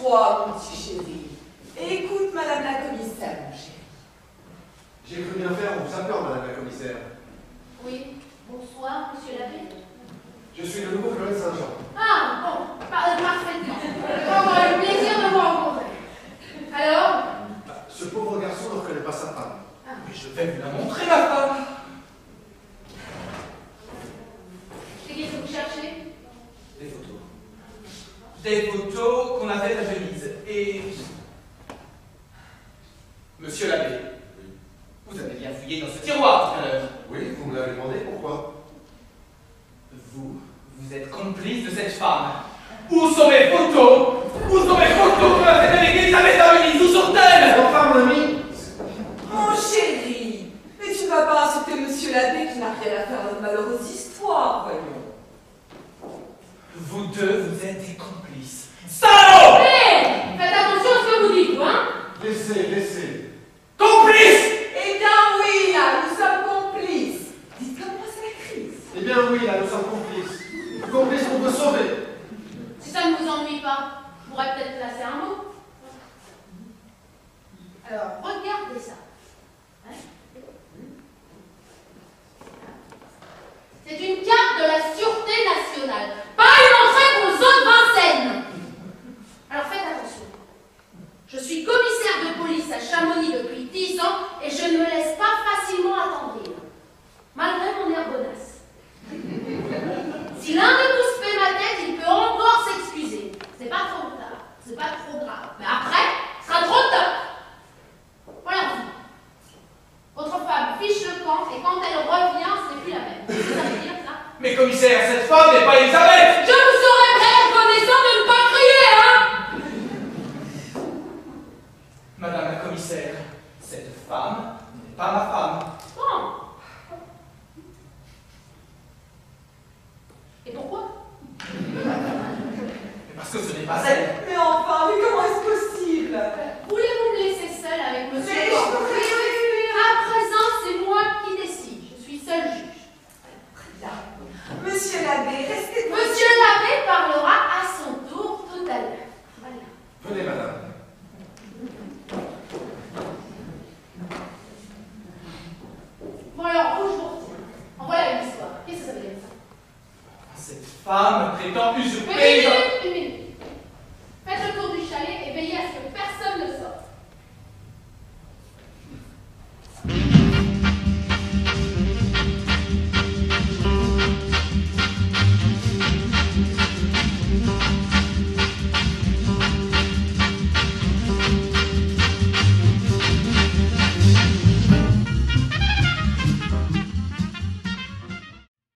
toi, mon petit chéri. Et écoute, madame la commissaire, mon chéri. J'ai cru bien faire en vous appelant, madame la commissaire. Oui, bonsoir, monsieur l'abbé. Je suis le nouveau colonel Saint-Jean. Ah, bon, parfaitement. J'aurai le plaisir de vous rencontrer. Alors? Ce pauvre garçon ne reconnaît pas sa femme. Ah. Mais je vais vous la montrer, ma femme. C'est qui que vous cherchez? Des photos. Des photos qu'on a faites à Venise. Et... Monsieur l'abbé, vous avez bien fouillé dans ce tiroir tout à l'heure. Oui, vous me l'avez demandé, pourquoi? Vous êtes complice de cette femme. Où sont mes photos? Où sont mes photos qu'on a faites avec Elisabeth à Venise? Où sont-elles? Enfin, mon ami! Mon chéri, mais tu ne vas pas insulter monsieur l'abbé qui n'a rien à faire dans de malheureuses histoires, voyons. Vous deux, vous êtes des complices. Salauds! Hé! Faites attention à ce que vous dites, hein? Laissez. Complices! Eh bien oui, là, nous sommes complices. Dites comme moi, c'est la crise. Eh bien oui, là, nous sommes complices. Complices pour vous sauver. Si ça ne vous ennuie pas, je pourrais peut-être placer un mot. Alors, regardez ça. Hein? C'est une carte de la Sûreté nationale. Pas une entrée pour le zoo de Vincennes. Alors faites attention. Je suis commissaire de police à Chamonix depuis 10 ans et je ne me laisse pas facilement attendrir. Malgré mon air bonasse. Si l'un de vous se fait ma tête, il peut encore s'excuser. C'est pas trop tard. C'est pas trop grave. Mais après, ce sera trop tard. Voilà. Votre femme fiche le camp et quand elle revient, ce n'est plus la même. Vous savez dire ça? Mais commissaire, cette femme n'est pas Elisabeth! Je vous serais très reconnaissant de ne pas crier, hein? Madame la commissaire, cette femme n'est pas ma femme. Bon. Et pourquoi? Mais parce que ce n'est pas elle. Mais enfin, mais comment est-ce possible? Voulez-vous me laisser seule avec monsieur Mais Borg? je peux rien À présent, c'est moi qui décide. Je suis seul juge. Bien. Monsieur l'abbé, restez... Monsieur l'abbé parlera à son tour tout à l'heure. Voilà. Venez, madame. Bon alors, où je vous retiens? En voilà une histoire. Qu'est-ce que ça veut dire ça? Cette femme prétend Une usurper... minute, une minute.